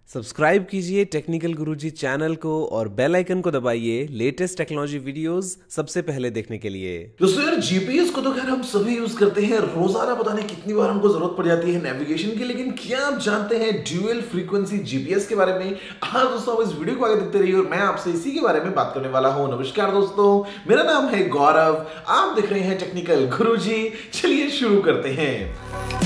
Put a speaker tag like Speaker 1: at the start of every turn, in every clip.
Speaker 1: Subscribe कीजिए technical गुरुजी channel को और बेल आइकन को दबाइए लेटेस्ट टेक्नोलॉजी वीडियोस सबसे पहले देखने के लिए।
Speaker 2: दोस्तों यार जीपीएस को तो खैर हम सभी यूज करते हैं रोजाना, पता नहीं कितनी बार हमको जरूरत पड़ जाती है नेविगेशन की। लेकिन क्या आप जानते हैं ड्यूअल फ्रीक्वेंसी जीपीएस के बारे में? हाँ दोस्तों, इस वीडियो को आगे देखते रहिए और मैं आपसे इसी के बारे में बात करने वाला हूँ। नमस्कार दोस्तों, मेरा नाम है गौरव, आप देख रहे हैं टेक्निकल गुरुजी। चलिए शुरू करते हैं।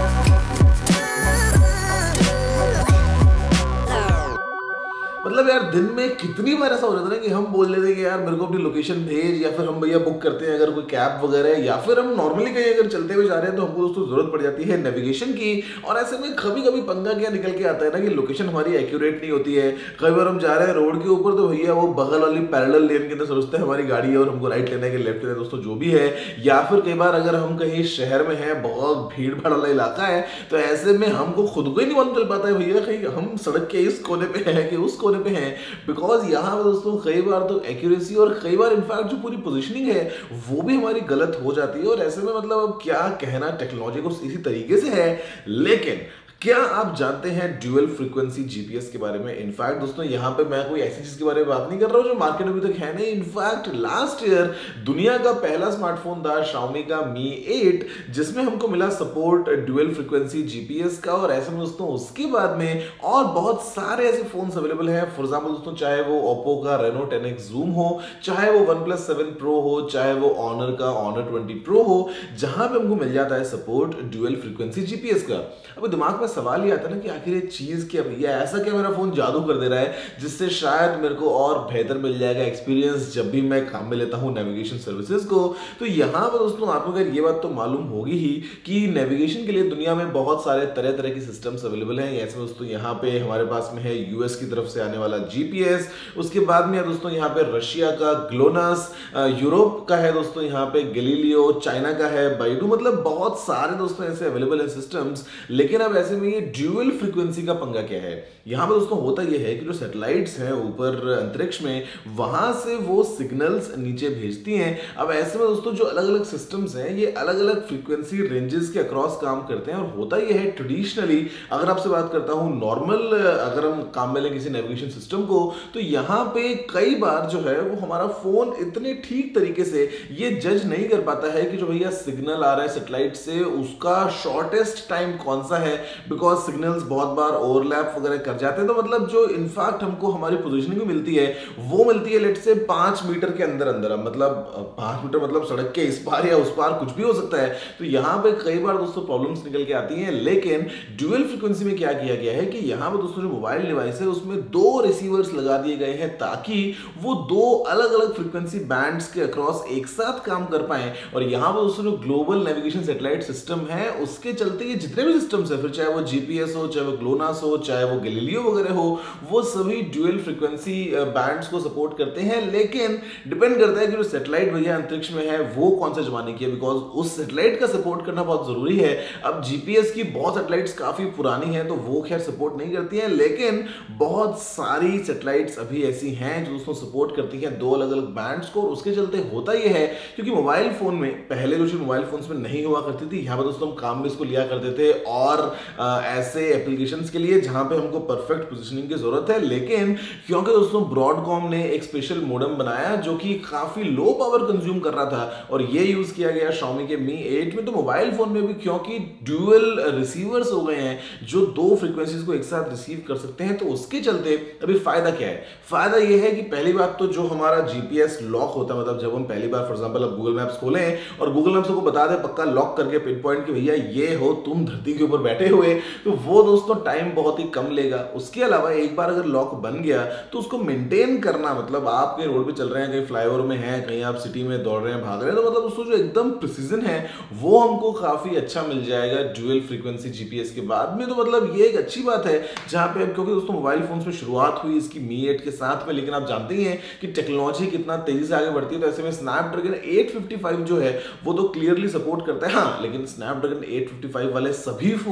Speaker 2: मतलब यार दिन में कितनी बार ऐसा हो जाता है कि हम बोल देते हैं कि यार मेरे को अपनी लोकेशन भेज, या फिर हम भैया बुक करते हैं अगर कोई कैब वगैरह, या फिर हम नॉर्मली कहीं अगर चलते हुए जा रहे हैं तो हमको दोस्तों जरूरत पड़ जाती है नेविगेशन की। और ऐसे में कभी कभी पंगा क्या निकल के आता है ना कि लोकेशन हमारी एक्यूरेट नहीं होती है। कई बार हम जा रहे हैं रोड के ऊपर तो भैया वो बगल वाली पैरेलल लेन के अंदर सोचते हैं हमारी गाड़ी है और हमको राइट लेना है कि लेफ्ट लेना है, दोस्तों जो भी है। या फिर कई बार अगर हम कहीं शहर में हैं, बहुत भीड़ भाड़ वाला इलाका है, तो ऐसे में हमको खुद को ही नहीं मालूम चल पाता है भैया कहीं हम सड़क के इस कोने पे हैं कि उस कोने पे हैं। बिकॉज यहाँ पे दोस्तों कई बार तो एक्यूरेसी और कई बार इनफैक्ट जो पूरी पोजीशनिंग है वो भी हमारी गलत हो जाती है। और ऐसे में मतलब अब क्या कहना, टेक्नोलॉजी को इसी तरीके से है। लेकिन क्या आप जानते हैं ड्यूअल फ्रीक्वेंसी जीपीएस के बारे में? इनफैक्ट दोस्तों यहाँ पे मैं कोई ऐसी चीज के बारे में बात नहीं कर रहा हूँ जो मार्केट में अभी तक है नहीं। इनफैक्ट लास्ट ईयर दुनिया का पहला स्मार्टफोन था Xiaomi का Mi 8, जिसमें हमको मिला सपोर्ट ड्यूअल फ्रीक्वेंसी जीपीएस का। और ऐसे में दोस्तों उसके बाद में और बहुत सारे ऐसे फोन अवेलेबल हैं। फॉर एग्जाम्पल दोस्तों, चाहे वो Oppo का Reno 10X Zoom हो, चाहे वो OnePlus 7 Pro हो, चाहे वो Honor का Honor 20 Pro हो, जहां पे हमको मिल जाता है सपोर्ट ड्यूअल फ्रीक्वेंसी जीपीएस का। अब दिमाग में सवाल ये आता है ना कि आखिर ये चीज क्या भैया, ऐसा क्या मेरा फोन जादू कर दे रहा है जिससे शायद मेरे को और बेहतर मिल जाएगा एक्सपीरियंस जब भी मैं काम में लेता हूं नेविगेशन सर्विसेज को। तो यहां पर दोस्तों आपको अगर ये बात तो मालूम होगी ही कि नेविगेशन के लिए दुनिया में बहुत सारे तरह तरह के सिस्टम्स अवेलेबल हैं। ऐसे दोस्तों यहाँ पे हमारे पास में है यूएस की तरफ से आने वाला जीपीएस, उसके बाद में दोस्तों यहाँ पे रशिया का ग्लोनास, यूरोप का है दोस्तों यहाँ पे गैलीलियो, चाइना का है बाइडू। मतलब बहुत सारे दोस्तों ऐसे अवेलेबल है सिस्टम्स। लेकिन अब ऐसे में ये ड्यूअल फ्रीक्वेंसी का पंगा क्या है? यहां पर दोस्तों होता यह है कि जो सैटेलाइट्स हैं ऊपर अंतरिक्ष में, वहां से वो सिग्नल्स नीचे भेजती हैं। अब ऐसे में दोस्तों जो अलग अलग सिस्टम्स हैं ये अलग अलग फ्रीक्वेंसी रेंजेस के अक्रॉस काम करते हैं। और होता यह है ट्रेडिशनली, अगर आपसे बात करता हूं नॉर्मल, अगर हम काम में लें किसी नेविगेशन सिस्टम को, तो यहां पे कई बार जो है वो हमारा फोन इतने ठीक तरीके से ये जज नहीं कर पाता है कि जो भैया सिग्नल आ रहा है सैटेलाइट से उसका शॉर्टेस्ट टाइम कौन सा है। बिकॉज सिग्नल्स बहुत बार ओवरलैप वगैरह कर जाते हैं। तो मतलब जो इनफैक्ट हमको हमारी पोजीशनिंग मिलती है वो मिलती है लेट से 5 मीटर के अंदर अंदर। मतलब 5 मीटर मतलब सड़क के इस पार या उस पार कुछ भी हो सकता है। तो यहाँ पे कई बार दोस्तों प्रॉब्लम्स निकल के आती हैं। लेकिन ड्यूअल फ्रीक्वेंसी में क्या किया गया है कि यहाँ पे दोस्तों जो मोबाइल डिवाइस है उसमें 2 रिसीवर्स लगा दिए गए हैं ताकि वो 2 अलग अलग फ्रीक्वेंसी बैंड्स के अक्रॉस एक साथ काम कर पाए। और यहाँ पे दोस्तों जो ग्लोबल नेविगेशन सैटेलाइट सिस्टम है उसके चलते ये जितने भी सिस्टम्स है, फिर चाहे वो जीपीएस हो, चाहे वो ग्लोनास हो, चाहे वो गैलीलियो वगैरह हो, वो सभी ड्यूअल फ्रीक्वेंसी बैंड्स को सपोर्ट करते हैं। लेकिन डिपेंड करता है कि जो सैटेलाइट भैया अंतरिक्ष में है वो कौन से जमाने की है, बिकॉज उस सैटेलाइट का सपोर्ट करना बहुत जरूरी है। अब जीपीएस की बहुत सैटेलाइट्स काफी पुरानी है तो वो खैर सपोर्ट नहीं करती हैं। लेकिन बहुत सारी सैटेलाइट्स अभी ऐसी हैं जो दोस्तों सपोर्ट करती हैं 2 अलग अलग बैंड्स को। और उसके चलते होता यह है क्योंकि मोबाइल फोन में पहले जो मोबाइल फोन्स में नहीं हुआ करती थी, यहाँ पर दोस्तों हम काम में इसको लिया करते थे और ऐसे एप्लीकेशंस के लिए जहां पे हमको परफेक्ट पोजीशनिंग की जरूरत है। लेकिन क्योंकि दोस्तों ब्रॉडकॉम ने एक स्पेशल मॉडेम बनाया जो कि काफी लो पावर कंज्यूम कर रहा था और ये यूज किया गया Xiaomi के Mi 8 में, तो मोबाइल फोन में भी क्योंकि ड्यूअल रिसीवर्स हो गए हैं जो 2 फ्रीक्वेंसीज को एक साथ रिसीव कर सकते हैं, तो उसके चलते अभी फायदा क्या है? फायदा यह है कि पहली बात तो जो हमारा जीपीएस लॉक होता है, मतलब जब हम पहली बार फॉर एग्जांपल अब गूगल मैप्स खोलें और गूगल मैप्स को बता दे पक्का लॉक करके पिन पॉइंट कि भैया ये हो तुम धरती के ऊपर बैठे हुए, तो वो दोस्तों टाइम बहुत ही कम लेगा। उसके अलावा एक बार अगर लॉक बन गया तो उसको मेंटेन करना, मतलब आप कहीं रोड पे चल रहे हैं, कहीं फ्लाईओवर में हैं, कहीं आप सिटी में दौड़ रहे हैं, भाग रहे हैं, तो मतलब उसको जो एकदम प्रिसीजन है वो हमको काफी अच्छा मिल जाएगा ड्यूअल फ्रीक्वेंसी जीपीएस के बाद में। तो मतलब ये एक अच्छी बात है जहां पे, क्योंकि दोस्तों मोबाइल फोन्स में शुरुआत हुई इसकी Mi 8 के साथ में, लेकिन आप जानते ही हैं कि टेक्नोलॉजी कितना तेजी से आगे बढ़ती है। तो ऐसे में स्नैपड्रैगन 855 जो है वो तो क्लियरली सपोर्ट करता है। हाँ, लेकिन स्नैपड्रैगन 855 वाले सभी फोन्स में हमको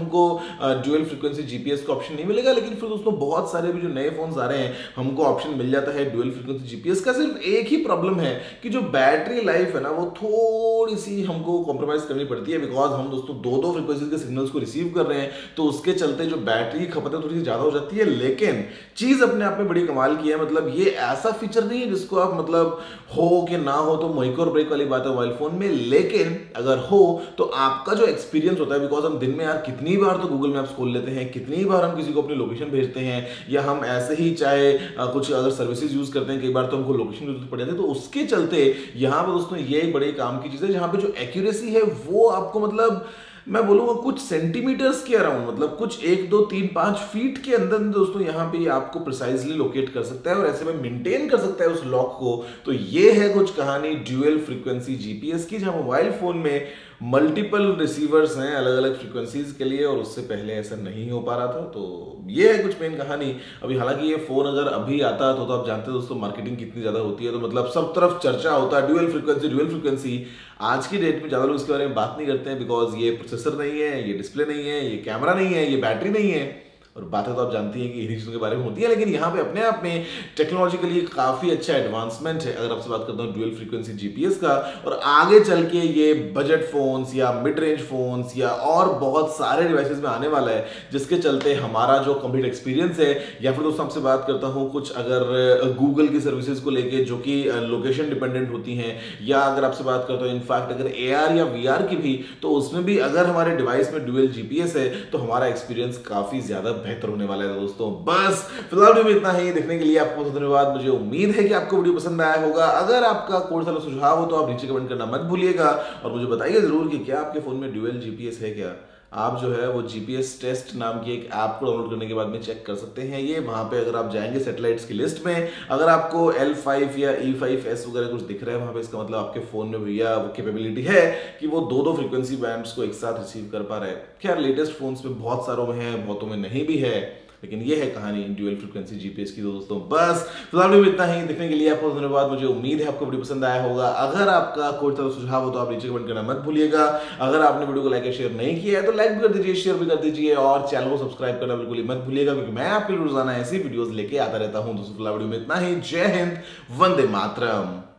Speaker 2: हमको ड्यूअल फ्रीक्वेंसी जीपीएस का ऑप्शन नहीं मिलेगा, लेकिन फिर दोस्तों बहुत सारे भी जो नए फोन आ रहे हैं हमको ऑप्शन मिल जाता है ड्यूअल फ्रीक्वेंसी जीपीएस का। सिर्फ एक ही प्रॉब्लम है कि जो बैटरी लाइफ है ना वो थोड़ी सी हमको कॉम्प्रोमाइज करनी पड़ती है, बिकॉज हम दोस्तों दो फ्रीक्वेंसीज के सिग्नल्स को रिसीव कर रहे हैं, तो उसके चलते जो बैटरी की खपत है थोड़ी सी ज्यादा हो जाती है। लेकिन चीज अपने आप में बड़ी कमाल की है, मतलब ये ऐसा फीचर नहीं है जिसको आप मतलब हो कि ना हो तो मेक और ब्रेक वाली बात है मोबाइल फोन में, लेकिन अगर हो तो आपका जो एक्सपीरियंस होता है, बिकॉज हम दिन में यार कितनी बार तो गूगल मैप्स खोल लेते हैं, कितनी बार हम किसी को अपनी लोकेशन भेजते हैं, या हम ऐसे ही चाहे कुछ अगर सर्विसेज यूज करते हैं, कई बार तो हमको लोकेशन जरूरत पड़ जाती है। तो उसके चलते यहाँ पर दोस्तों ये एक बड़े काम की चीज है जहां पे जो एक्यूरेसी है वो आपको मतलब मैं बोलूंगा कुछ सेंटीमीटर्स के अराउंड, मतलब कुछ 1 2 3 5 फीट के अंदर दोस्तों यहाँ पे आपको प्रिसाइजली लोकेट कर सकता है और ऐसे में मेंटेन कर सकता है उस लॉक को। तो ये है कुछ कहानी ड्यूअल फ्रीक्वेंसी जीपीएस की, जहां मोबाइल फोन में मल्टीपल रिसीवर्स हैं अलग अलग फ्रीक्वेंसीज के लिए, और उससे पहले ऐसा नहीं हो पा रहा था। तो ये है कुछ मेन कहानी। अभी हालांकि ये फोन अगर अभी आता तो आप जानते हैं दोस्तों मार्केटिंग कितनी ज्यादा होती है, तो मतलब सब तरफ चर्चा होता है ड्यूअल फ्रीक्वेंसी। आज की डेट में ज्यादा लोग इसके बारे में बात नहीं करते हैं, बिकॉज ये प्रोसेसर नहीं है, ये डिस्प्ले नहीं है, ये कैमरा नहीं है, ये बैटरी नहीं है, और बातें तो आप जानती हैं कि इन्हीं चीज़ों के बारे में होती है। लेकिन यहाँ पे अपने आप में टेक्नोलॉजिकली काफ़ी अच्छा एडवांसमेंट है अगर आपसे बात करता हूँ ड्यूअल फ्रीक्वेंसी जीपीएस का, और आगे चल के ये बजट फोन्स या मिड रेंज फोन्स या और बहुत सारे डिवाइसेस में आने वाला है, जिसके चलते हमारा जो कंप्लीट एक्सपीरियंस है, या फिर दोस्तों आपसे बात करता हूँ कुछ अगर गूगल की सर्विसेज को लेके जो कि लोकेशन डिपेंडेंट होती हैं, या अगर आपसे बात करता हूँ इनफैक्ट अगर AR या VR की भी, तो उसमें भी अगर हमारे डिवाइस में ड्यूअल जीपीएस है तो हमारा एक्सपीरियंस काफ़ी ज़्यादा बेहतर होने वाला है दोस्तों। बस फिलहाल वीडियो में इतना ही। देखने के लिए आपको बहुत धन्यवाद। मुझे उम्मीद है कि आपको वीडियो पसंद आया होगा। अगर आपका कोई सा सुझाव हो तो आप नीचे कमेंट करना मत भूलिएगा, और मुझे बताइए जरूर कि क्या आपके फोन में ड्यूअल जीपीएस है क्या। आप जो है वो जीपीएस टेस्ट नाम की एक ऐप को डाउनलोड करने के बाद में चेक कर सकते हैं। ये वहां पे अगर आप जाएंगे सैटेलाइट्स की लिस्ट में, अगर आपको L5 या E5S वगैरह कुछ दिख रहा है वहां पे, इसका मतलब आपके फोन में भैया वो कैपेबिलिटी है कि वो दो फ्रीक्वेंसी बैंड्स को एक साथ रिसीव कर पा रहा है। खैर लेटेस्ट फोन्स में बहुत सारों में है, बहुतों में नहीं भी है, लेकिन ये है कहानी ड्यूअल फ्रीक्वेंसी जीपीएस की। दोस्तों बस फिलहाल में इतना ही। देखने के लिए आपको धन्यवाद। मुझे उम्मीद है आपको वीडियो पसंद आया होगा। अगर आपका कोई तरह सुझाव हो तो आप नीचे कमेंट करना मत भूलिएगा। अगर आपने वीडियो को लाइक या शेयर नहीं किया है तो लाइक भी कर दीजिए, शेयर भी कर दीजिए, और चैनल को सब्सक्राइब करना बिल्कुल ही मत भूलिएगा, क्योंकि मैं आपके लिए रोजाना ऐसी वीडियोस लेके आता रहता हूं। दोस्तों फिलहाल वीडियो में इतना ही। जय हिंद, वंदे मातरम।